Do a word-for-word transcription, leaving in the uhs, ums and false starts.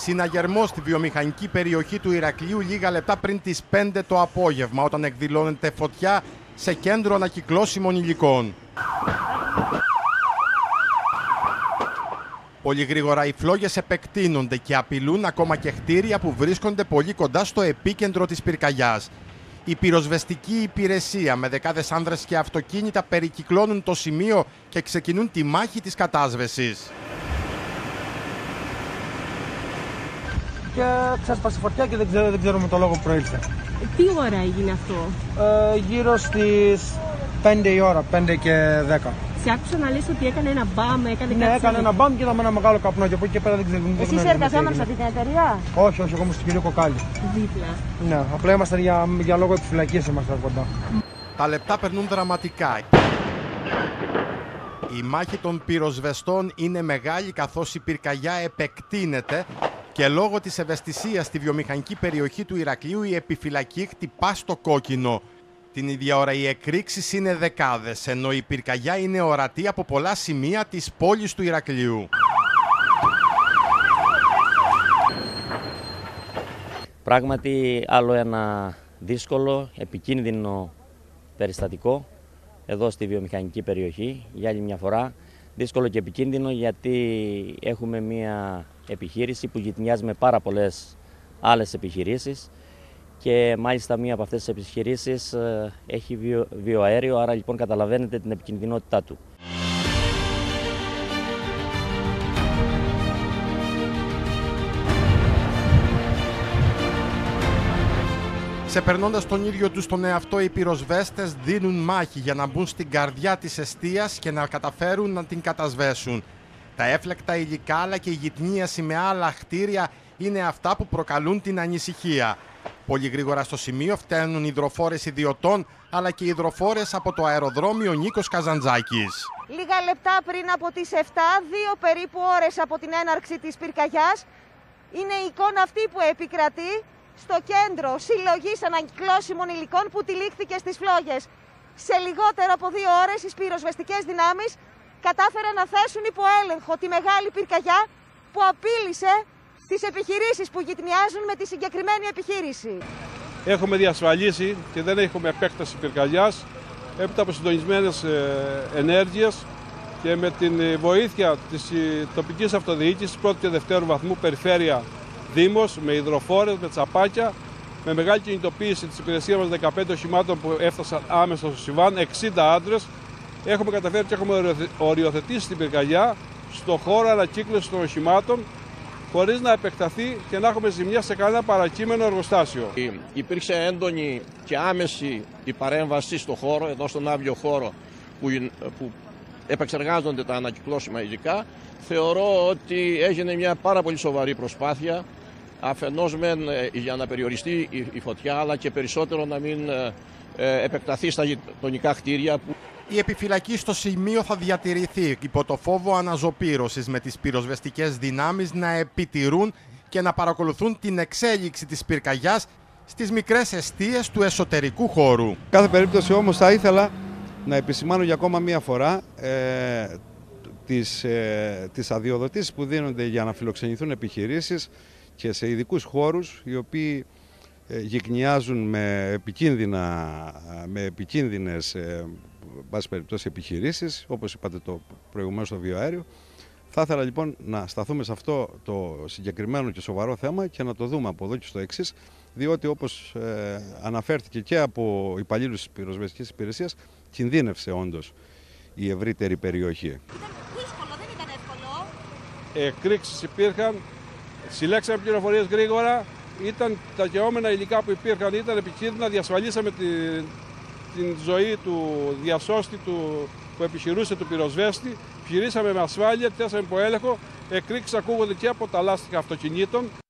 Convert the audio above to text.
Συναγερμός στη βιομηχανική περιοχή του Ηρακλείου λίγα λεπτά πριν τις πέντε το απόγευμα, όταν εκδηλώνεται φωτιά σε κέντρο ανακυκλώσιμων υλικών. Πολύ γρήγορα οι φλόγες επεκτείνονται και απειλούν ακόμα και κτίρια που βρίσκονται πολύ κοντά στο επίκεντρο της πυρκαγιάς. Η πυροσβεστική υπηρεσία με δεκάδες άνδρες και αυτοκίνητα περικυκλώνουν το σημείο και ξεκινούν τη μάχη της κατάσβεσης. Και ξέσπασε φωτιά και δεν, ξέρω, δεν ξέρουμε το λόγο που προήλθε. Τι ώρα έγινε αυτό? Ε, γύρω στις πέντε η ώρα, πέντε και δέκα. Σε άκουσα να λες ότι έκανε ένα μπαμ, έκανε ναι, κάτι. έκανε ένα μπαμ και είδαμε ένα μεγάλο καπνό και από εκεί και πέρα δεν ξέρουμε. Εσείς εργαζόμενοι σε αυτή την εταιρεία? Όχι, όχι, εγώ ήμουν στην κυρία Κοκάλη. Δίπλα. Ναι, απλά ήμασταν για, για λόγο επιφυλακής ήμασταν κοντά. Τα λεπτά περνούν δραματικά. Η μάχη των πυροσβεστών είναι μεγάλη καθώς η πυρκαγιά επεκτείνεται και λόγω της ευαισθησίας στη βιομηχανική περιοχή του Ηρακλείου η επιφυλακή χτυπά στο κόκκινο. Την ίδια ώρα οι εκρήξεις είναι δεκάδες, ενώ η πυρκαγιά είναι ορατή από πολλά σημεία της πόλης του Ηρακλείου. Πράγματι άλλο ένα δύσκολο, επικίνδυνο περιστατικό εδώ στη βιομηχανική περιοχή, για άλλη μια φορά. Δύσκολο και επικίνδυνο γιατί έχουμε μια επιχείρηση που γειτονιάζει με πάρα πολλές άλλες επιχειρήσεις και μάλιστα μία από αυτές τις επιχειρήσεις έχει βιο, βιοαέριο, άρα λοιπόν καταλαβαίνετε την επικινδυνότητά του. Ξεπερνώντας τον ίδιο τους τον εαυτό, οι πυροσβέστες δίνουν μάχη για να μπουν στην καρδιά της εστίας και να καταφέρουν να την κατασβέσουν. Τα έφλεκτα υλικά αλλά και η γειτνίαση με άλλα κτίρια είναι αυτά που προκαλούν την ανησυχία. Πολύ γρήγορα στο σημείο φταίνουν υδροφόρες ιδιωτών αλλά και υδροφόρες από το αεροδρόμιο Νίκος Καζαντζάκης. Λίγα λεπτά πριν από τις επτά, δύο περίπου ώρες από την έναρξη της πυρκαγιάς, είναι η εικόνα αυτή που επικρατεί στο κέντρο συλλογής ανακυκλώσιμων υλικών που τυλίχθηκε στις φλόγες. Σε λιγότερο από δύο ώρες οι πυροσβεστικές δυνάμεις κατάφεραν να θέσουν υπό έλεγχο τη μεγάλη πυρκαγιά που απείλησε τις επιχειρήσεις που γειτονιάζουν με τη συγκεκριμένη επιχείρηση. Έχουμε διασφαλίσει και δεν έχουμε επέκταση πυρκαγιάς έπειτα από συντονισμένες ενέργειες και με την βοήθεια της τοπικής αυτοδιοίκησης πρώτου και δευτέρου βαθμού περιφέρεια Δήμος, με υδροφόρες, με τσαπάκια, με μεγάλη κινητοποίηση της υπηρεσίας μας δεκαπέντε οχημάτων που έφτασαν άμεσα στο συμβάν, εξήντα άντρες, έχουμε καταφέρει και έχουμε οριοθετήσει την πυρκαγιά στο χώρο ανακύκλωσης των οχημάτων, χωρίς να επεκταθεί και να έχουμε ζημιά σε κανένα παρακείμενο εργοστάσιο. Υπήρξε έντονη και άμεση η παρέμβαση στο χώρο, εδώ στον άβιο χώρο που, που επεξεργάζονται τα ανακυκλώσιμα υλικά. Θεωρώ ότι έγινε μια πάρα πολύ σοβαρή προσπάθεια, αφενός μεν για να περιοριστεί η φωτιά, αλλά και περισσότερο να μην επεκταθεί στα γειτονικά κτίρια. Η επιφυλακή στο σημείο θα διατηρηθεί υπό το φόβο αναζωπήρωσης, με τις πυροσβεστικές δυνάμεις να επιτηρούν και να παρακολουθούν την εξέλιξη της πυρκαγιάς στις μικρές εστίες του εσωτερικού χώρου. Κάθε περίπτωση όμως θα ήθελα να επισημάνω για ακόμα μία φορά ε, τις, ε, τις αδειοδοτήσεις που δίνονται για να φιλοξενηθούν επιχειρήσεις και σε ειδικούς χώρους οι οποίοι ε, γειτονιάζουν με, επικίνδυνα, με επικίνδυνες ε, βάση περιπτώσει επιχειρήσεις, όπως είπατε το προηγουμένως στο βιοαέριο. Θα ήθελα λοιπόν να σταθούμε σε αυτό το συγκεκριμένο και σοβαρό θέμα και να το δούμε από εδώ και στο εξής, διότι όπως ε, αναφέρθηκε και από υπαλλήλους της πυροσβεστικής υπηρεσίας, κινδύνευσε όντως η ευρύτερη περιοχή. Ήταν δύσκολο, δεν ήταν εύκολο. Εκρήξεις υπήρχαν, συλλέξαμε πληροφορίες γρήγορα, ήταν τα γεώμενα υλικά που υπήρχαν, ήταν επικίνδυνα, διασφαλίσαμε την, την ζωή του διασώστη του, που επιχειρούσε του πυροσβέστη, επιχειρήσαμε με ασφάλεια, θέσαμε υπό έλεγχο, εκρήξεις ακούγονται και από τα λάστιχα αυτοκινήτων.